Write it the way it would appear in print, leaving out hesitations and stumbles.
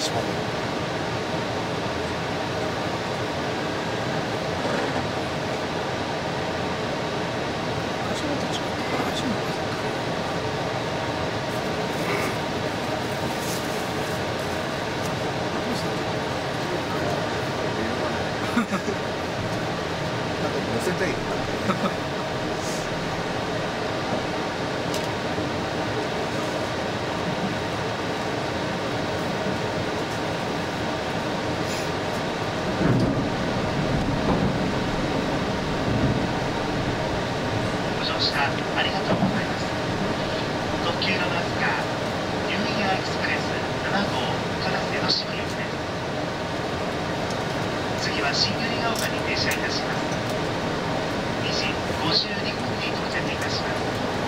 しまう。なんか乗せたい。 ご乗車ありがとうございます。特急のバスがニューイヤーエクスプレス7号片瀬の島行きです。次は新百合ヶ丘に停車いたします。2時52分に到着いたします。